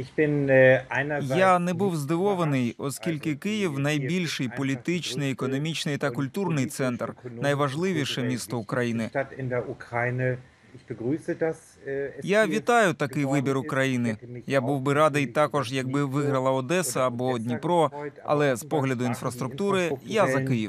Я не був здивований, оскільки Київ – найбільший політичний, економічний та культурний центр, найважливіше місто України. Я вітаю такий вибір України. Я був би радий також, якби виграла Одеса або Дніпро, але з погляду інфраструктури я за Київ.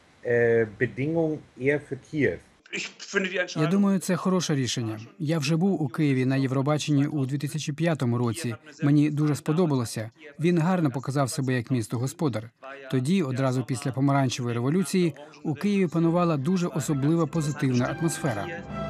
Я думаю, це хороше рішення. Я вже був у Києві на Євробаченні у 2005 році. Мені дуже сподобалося. Він гарно показав себе як місто-господар. Тоді, одразу після помаранчевої революції, у Києві панувала дуже особлива позитивна атмосфера.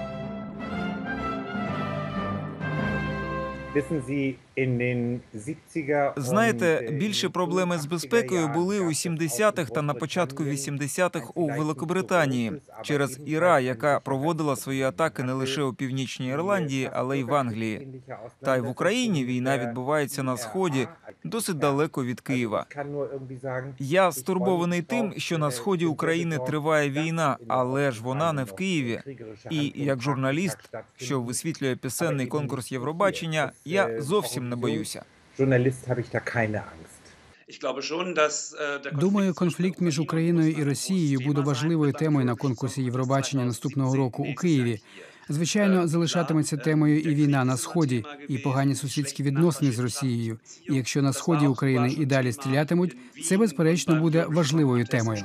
Знаєте, більше проблеми з безпекою були у 70-х та на початку 80-х у Великобританії через ІРА, яка проводила свої атаки не лише у Північній Ірландії, але й в Англії. Та й в Україні війна відбувається на Сході, досить далеко від Києва. Я стурбований тим, що на сході України триває війна, але ж вона не в Києві. І як журналіст, що висвітлює пісенний конкурс Євробачення, я зовсім не боюся. Думаю, конфлікт між Україною і Росією буде важливою темою на конкурсі Євробачення наступного року у Києві. Звичайно, залишатиметься темою і війна на Сході, і погані сусідські відносини з Росією. І якщо на Сході України і далі стрілятимуть, це, безперечно, буде важливою темою.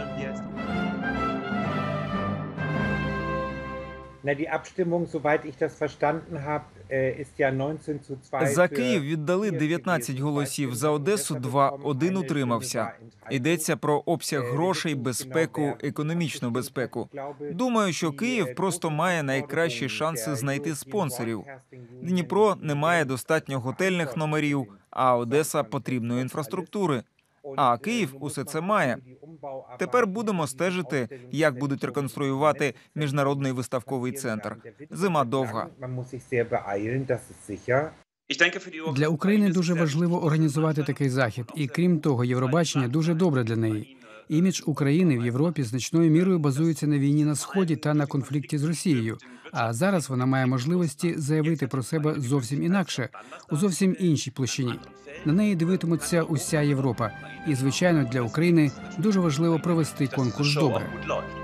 За Київ віддали 19 голосів, за Одесу – 2, 1 утримався. Йдеться про обсяг грошей, безпеку, економічну безпеку. Думаю, що Київ просто має найкращі шанси знайти спонсорів. Дніпро не має достатньо готельних номерів, а Одеса – потрібної інфраструктури. А Київ усе це має. Тепер будемо стежити, як будуть реконструювати міжнародний виставковий центр. Зима довга. Для України дуже важливо організувати такий захід. І крім того, Євробачення дуже добре для неї. Імідж України в Європі значною мірою базується на війні на Сході та на конфлікті з Росією. А зараз вона має можливості заявити про себе зовсім інакше, у зовсім іншій площині. На неї дивитиметься уся Європа. І, звичайно, для України дуже важливо провести конкурс добре.